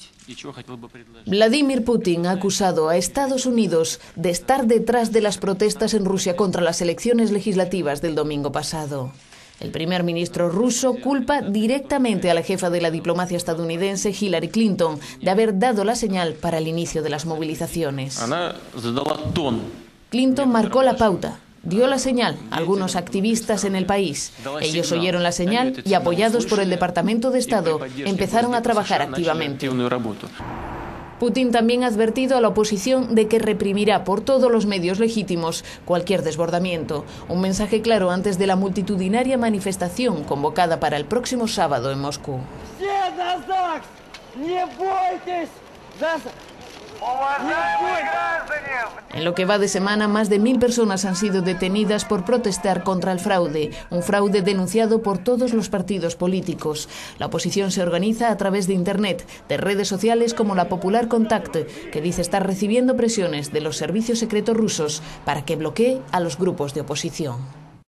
Vladimir Putin ha acusado a Estados Unidos de estar detrás de las protestas en Rusia contra las elecciones legislativas del domingo pasado. El primer ministro ruso culpa directamente a la jefa de la diplomacia estadounidense, Hillary Clinton, de haber dado la señal para el inicio de las movilizaciones. Clinton marcó la pauta, dio la señal a algunos activistas en el país. Ellos oyeron la señal y, apoyados por el Departamento de Estado, empezaron a trabajar activamente. Putin también ha advertido a la oposición de que reprimirá por todos los medios legítimos cualquier desbordamiento. Un mensaje claro antes de la multitudinaria manifestación convocada para el próximo sábado en Moscú. En lo que va de semana, más de 1000 personas han sido detenidas por protestar contra el fraude, un fraude denunciado por todos los partidos políticos. La oposición se organiza a través de Internet, de redes sociales como la Popular Contact, que dice estar recibiendo presiones de los servicios secretos rusos para que bloquee a los grupos de oposición.